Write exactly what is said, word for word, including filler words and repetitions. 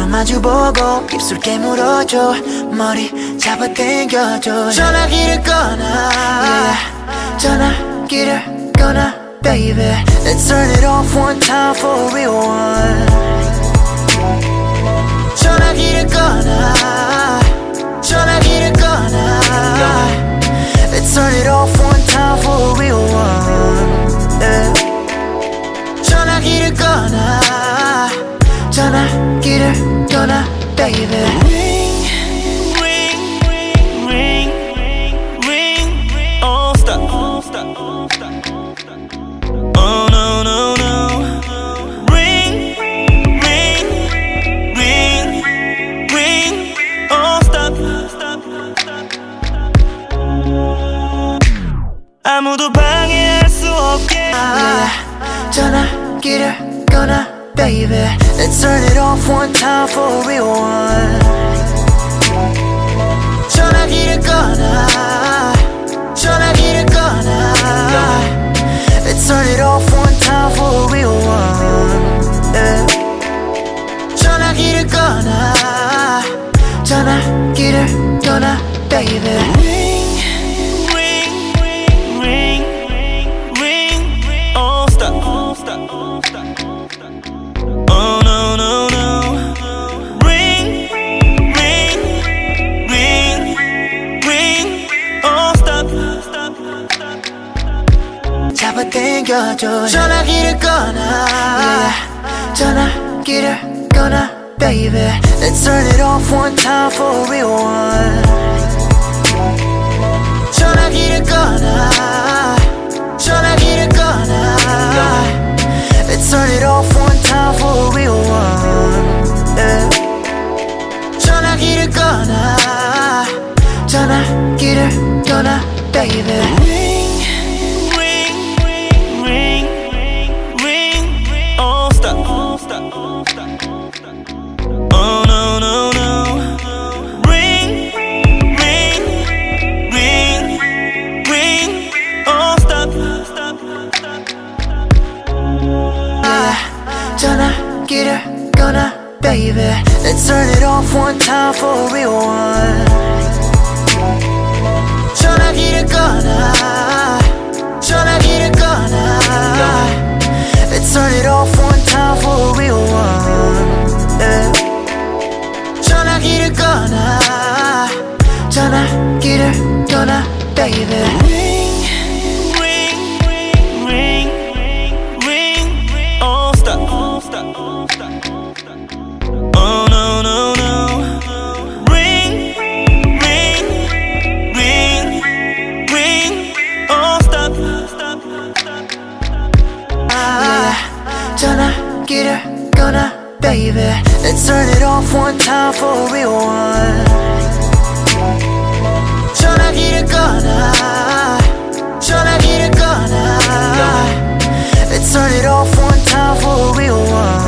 마주보고 입술 깨물어줘 머리 잡아당겨줘 전화기를 꺼놔 yeah. 전화기를 꺼놔 baby Let's turn it off one time for real one 전화기를 꺼놔 전화기를 꺼놔 Let's turn it off one time for real one yeah. 전화기를 꺼놔 전화기를 꺼놔 baby Ring, ring, ring, ring Oh stop, oh stop, oh stop Oh no, no, no Ring, ring, ring, ring Oh stop, stop, stop 아무도 방해할 수 없게 아, 전화기를 꺼놔 baby Let's turn it off one time for real one 전화기를 꺼놔 전화기를 꺼놔 Let's turn it off one time for real one yeah. 전화기를 꺼놔 전화기를 꺼놔 baby Ring, ring, ring, ring Oh stop, oh stop, oh stop Oh no, no, no Ring, ring, ring, ring Oh stop, stop, stop 잡아당겨줘 전화기를 꺼놔 yeah. 전화기를 꺼놔 baby Let's turn it off one time for real one 전화기를 꺼놔 전화기를 꺼놔 Let's turn it off one time for real one yeah. 전화기를 꺼놔 전화기를 꺼놔 baby Ring, ring, ring, ring Oh stop, oh stop, oh stop Oh no, no, no Ring, ring, ring, ring Oh stop, stop, stop 아, 전화기를 꺼놔 baby Let's turn it off one time for real one 전화기를 꺼놔 전화기를 꺼놔 Let's turn it off one time for real one yeah. 전화기를 꺼놔 전화기를 꺼놔 baby Ring, ring, ring, ring Oh stop, oh stop, oh stop Oh no, no, no Ring, ring, ring, ring Oh stop, stop, stop 아, 전화기를 꺼놔 baby Let's turn it off one time for real one 전화기를 꺼놔 전화기를 꺼놔 Let's turn it off one time for real one